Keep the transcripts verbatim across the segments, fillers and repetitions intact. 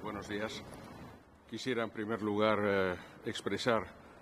buenos días. Quisiera, en primer lugar, eh, expresar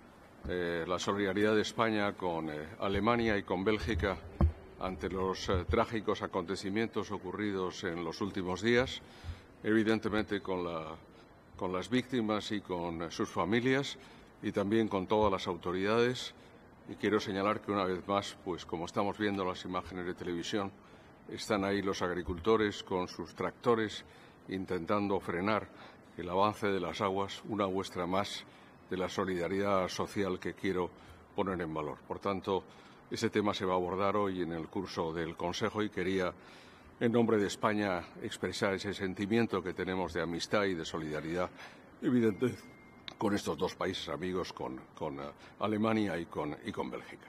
eh, la solidaridad de España con eh, Alemania y con Bélgica ante los eh, trágicos acontecimientos ocurridos en los últimos días, evidentemente con, la, con las víctimas y con eh, sus familias, y también con todas las autoridades. Y quiero señalar que, una vez más, pues como estamos viendo las imágenes de televisión, están ahí los agricultores con sus tractores intentando frenar el avance de las aguas, una muestra más de la solidaridad social que quiero poner en valor. Por tanto, ese tema se va a abordar hoy en el curso del Consejo y quería, en nombre de España, expresar ese sentimiento que tenemos de amistad y de solidaridad evidente con estos dos países amigos, con, con uh, Alemania y con, y con Bélgica.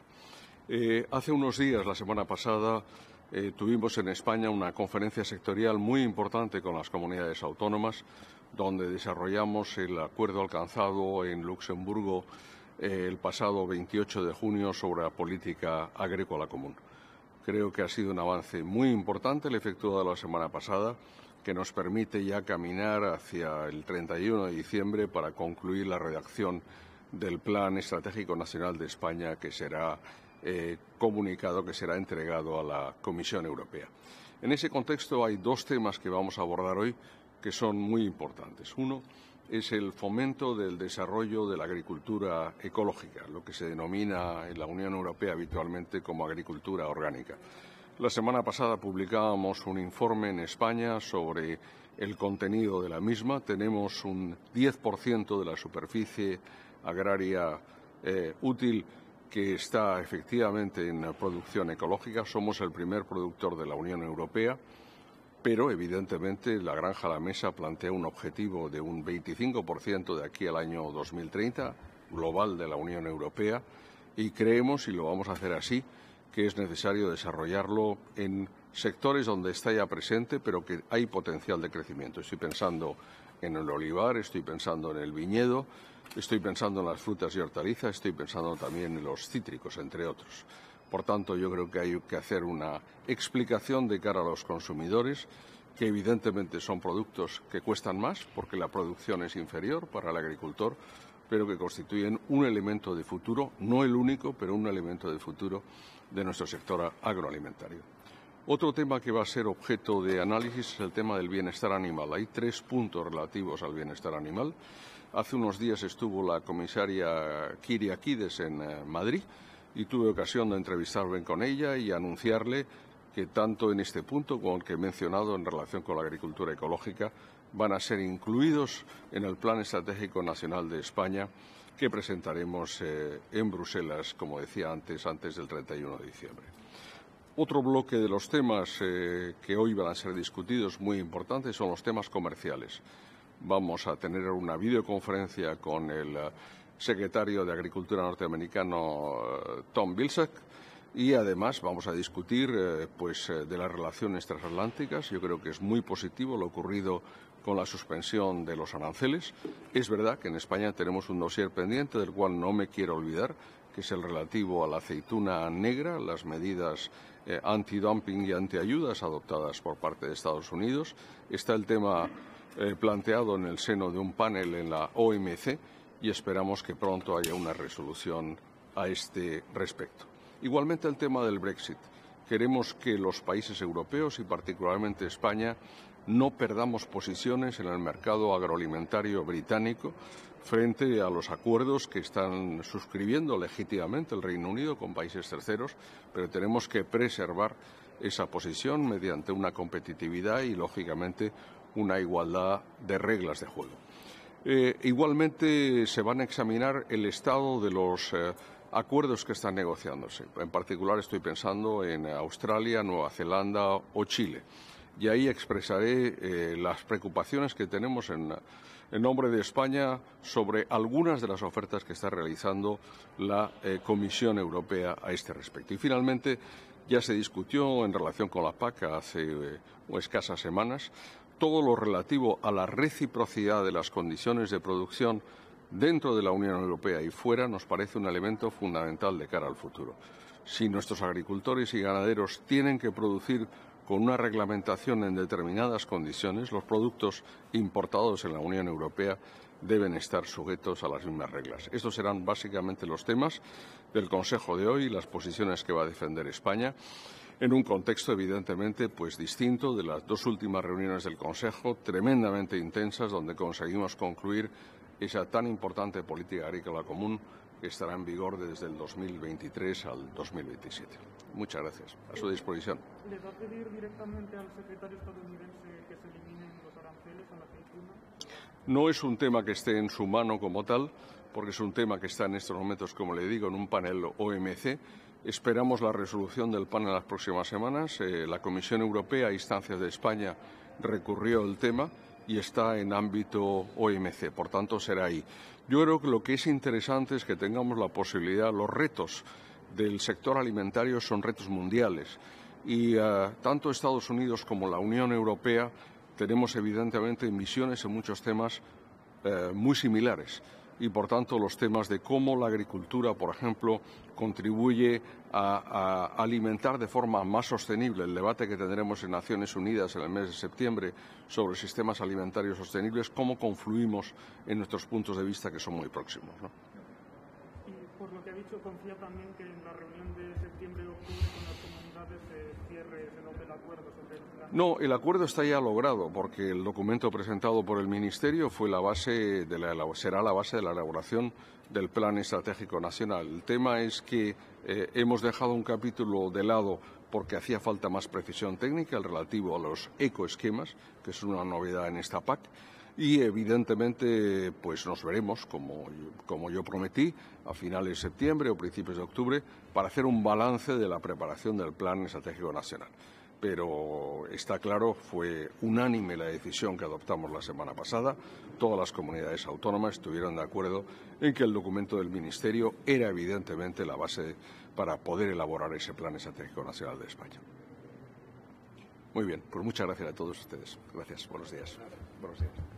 Eh, hace unos días, la semana pasada, eh, tuvimos en España una conferencia sectorial muy importante con las comunidades autónomas, donde desarrollamos el acuerdo alcanzado en Luxemburgo eh, el pasado veintiocho de junio sobre la política agrícola común. Creo que ha sido un avance muy importante el efectuado la semana pasada, que nos permite ya caminar hacia el treinta y uno de diciembre para concluir la redacción del Plan Estratégico Nacional de España, que será eh, comunicado, que será entregado a la Comisión Europea. En ese contexto hay dos temas que vamos a abordar hoy que son muy importantes. Uno es el fomento del desarrollo de la agricultura ecológica, lo que se denomina en la Unión Europea habitualmente como agricultura orgánica. La semana pasada publicábamos un informe en España sobre el contenido de la misma. Tenemos un diez por ciento de la superficie agraria eh, útil que está efectivamente en producción ecológica. Somos el primer productor de la Unión Europea, pero evidentemente la Granja a la Mesa plantea un objetivo de un veinticinco por ciento de aquí al año dos mil treinta, global de la Unión Europea, y creemos, y lo vamos a hacer así, que es necesario desarrollarlo en sectores donde está ya presente, pero que hay potencial de crecimiento. Estoy pensando en el olivar, estoy pensando en el viñedo, estoy pensando en las frutas y hortalizas, estoy pensando también en los cítricos, entre otros. Por tanto, yo creo que hay que hacer una explicación de cara a los consumidores, que evidentemente son productos que cuestan más, porque la producción es inferior para el agricultor, pero que constituyen un elemento de futuro, no el único, pero un elemento de futuro de nuestro sector agroalimentario. Otro tema que va a ser objeto de análisis es el tema del bienestar animal. Hay tres puntos relativos al bienestar animal. Hace unos días estuvo la comisaria Kyriakides en eh, Madrid y tuve ocasión de entrevistarme con ella y anunciarle que tanto en este punto como el que he mencionado en relación con la agricultura ecológica van a ser incluidos en el Plan Estratégico Nacional de España que presentaremos eh, en Bruselas, como decía antes, antes del treinta y uno de diciembre. Otro bloque de los temas eh, que hoy van a ser discutidos muy importantes son los temas comerciales. Vamos a tener una videoconferencia con el uh, secretario de Agricultura norteamericano uh, Tom Vilsack, y además vamos a discutir eh, pues, eh, de las relaciones transatlánticas. Yo creo que es muy positivo lo ocurrido con la suspensión de los aranceles. Es verdad que en España tenemos un dossier pendiente del cual no me quiero olvidar, que es el relativo a la aceituna negra, las medidas eh, antidumping y antiayudas adoptadas por parte de Estados Unidos. Está el tema eh, planteado en el seno de un panel en la O M C y esperamos que pronto haya una resolución a este respecto. Igualmente el tema del Brexit. Queremos que los países europeos y particularmente España no perdamos posiciones en el mercado agroalimentario británico frente a los acuerdos que están suscribiendo legítimamente el Reino Unido con países terceros, pero tenemos que preservar esa posición mediante una competitividad y, lógicamente, una igualdad de reglas de juego. Eh, igualmente se van a examinar el estado de los eh, acuerdos que están negociándose. En particular estoy pensando en Australia, Nueva Zelanda o Chile. Y ahí expresaré eh, las preocupaciones que tenemos en, en nombre de España sobre algunas de las ofertas que está realizando la eh, Comisión Europea a este respecto. Y finalmente ya se discutió en relación con la P A C hace eh, escasas semanas todo lo relativo a la reciprocidad de las condiciones de producción dentro de la Unión Europea y fuera. Nos parece un elemento fundamental de cara al futuro. Si nuestros agricultores y ganaderos tienen que producir con una reglamentación en determinadas condiciones, los productos importados en la Unión Europea deben estar sujetos a las mismas reglas. Estos serán básicamente los temas del Consejo de hoy y las posiciones que va a defender España, en un contexto evidentemente pues distinto de las dos últimas reuniones del Consejo, tremendamente intensas, donde conseguimos concluir esa tan importante política agrícola común que estará en vigor desde el dos mil veintitrés al dos mil veintisiete. Muchas gracias. A su disposición. ¿Le va a pedir directamente al secretario estadounidense que se eliminen los aranceles a la aceituna? No es un tema que esté en su mano como tal, porque es un tema que está en estos momentos, como le digo, en un panel O M C. Esperamos la resolución del panel las próximas semanas. Eh, la Comisión Europea, a instancias de España, recurrió el tema y está en ámbito O M C, por tanto será ahí. Yo creo que lo que es interesante es que tengamos la posibilidad, los retos del sector alimentario son retos mundiales y uh, tanto Estados Unidos como la Unión Europea tenemos evidentemente misiones en muchos temas uh, muy similares y por tanto los temas de cómo la agricultura, por ejemplo, contribuye a, a alimentar de forma más sostenible, el debate que tendremos en Naciones Unidas en el mes de septiembre sobre sistemas alimentarios sostenibles, cómo confluimos en nuestros puntos de vista que son muy próximos, ¿no? Y por lo que ha dicho, confía también que en la reunión de septiembre o octubre con las comunidades se cierre, se note el acuerdo sobre el plan. No, el acuerdo está ya logrado porque el documento presentado por el Ministerio fue la base de la, será la base de la elaboración del Plan Estratégico Nacional. El tema es que eh, hemos dejado un capítulo de lado porque hacía falta más precisión técnica, el relativo a los ecoesquemas, que es una novedad en esta P A C. Y evidentemente pues nos veremos, como, como yo prometí, a finales de septiembre o principios de octubre, para hacer un balance de la preparación del Plan Estratégico Nacional. Pero está claro, fue unánime la decisión que adoptamos la semana pasada. Todas las comunidades autónomas estuvieron de acuerdo en que el documento del Ministerio era evidentemente la base para poder elaborar ese Plan Estratégico Nacional de España. Muy bien, pues muchas gracias a todos ustedes. Gracias, buenos días. Buenos días.